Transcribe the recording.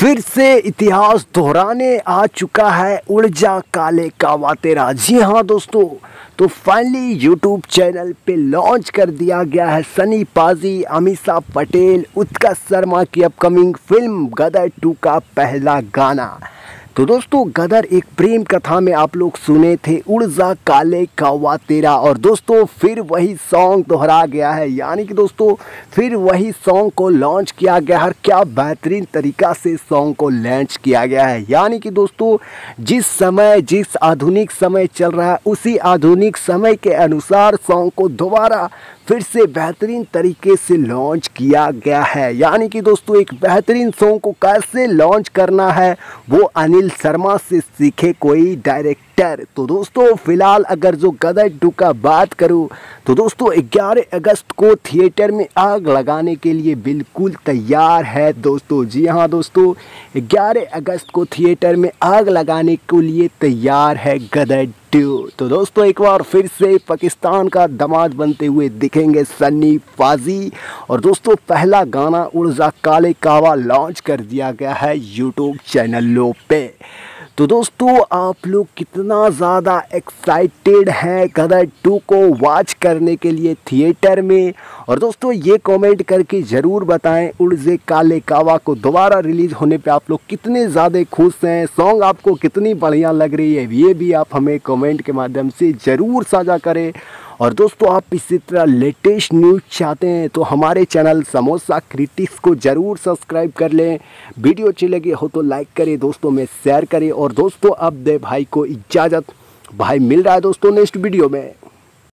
फिर से इतिहास दोहराने आ चुका है उड़ जा काले कावा तेरा। जी हाँ दोस्तों, तो फाइनली यूट्यूब चैनल पे लॉन्च कर दिया गया है सनी पाजी, अमीषा पटेल, उत्कर्ष शर्मा की अपकमिंग फिल्म गदर 2 का पहला गाना। तो दोस्तों गदर एक प्रेम कथा में आप लोग सुने थे उड़ जा काले कावा तेरा, और दोस्तों फिर वही सॉन्ग दोहरा गया है, यानी कि दोस्तों फिर वही सॉन्ग को लॉन्च किया गया है। क्या बेहतरीन तरीक़ा से सॉन्ग को लॉन्च किया गया है, यानी कि दोस्तों जिस आधुनिक समय चल रहा है उसी आधुनिक समय के अनुसार सॉन्ग को दोबारा फिर से बेहतरीन तरीके से लॉन्च किया गया है। यानी कि दोस्तों एक बेहतरीन सॉन्ग को कैसे लॉन्च करना है वो अनिल शर्मा से सीखे कोई डायरेक्टर। तो दोस्तों फिलहाल अगर जो गदर 2 का बात करूं तो दोस्तों 11 अगस्त को थिएटर में आग लगाने के लिए बिल्कुल तैयार है दोस्तों। जी हाँ दोस्तों, 11 अगस्त को थिएटर में आग लगाने के लिए तैयार है गदर 2। तो दोस्तों एक बार फिर से पाकिस्तान का दामाद बनते हुए दिखेंगे सनी पाजी, और दोस्तों पहला गाना उड़ जा काले कावा लॉन्च कर दिया गया है यूट्यूब चैनलों पे। तो दोस्तों आप लोग कितना ज़्यादा एक्साइटेड हैं गदर 2 को वॉच करने के लिए थिएटर में, और दोस्तों ये कमेंट करके ज़रूर बताएं उड़ जे काले कावा को दोबारा रिलीज़ होने पे आप लोग कितने ज़्यादा खुश हैं, सॉन्ग आपको कितनी बढ़िया लग रही है, ये भी आप हमें कमेंट के माध्यम से ज़रूर साझा करें। और दोस्तों आप इसी तरह लेटेस्ट न्यूज़ चाहते हैं तो हमारे चैनल समोसा क्रिटिक्स को ज़रूर सब्सक्राइब कर लें। वीडियो अच्छी लगी हो तो लाइक करें, दोस्तों में शेयर करें, और दोस्तों अब दे भाई को इजाज़त, भाई मिल रहा है दोस्तों नेक्स्ट वीडियो में।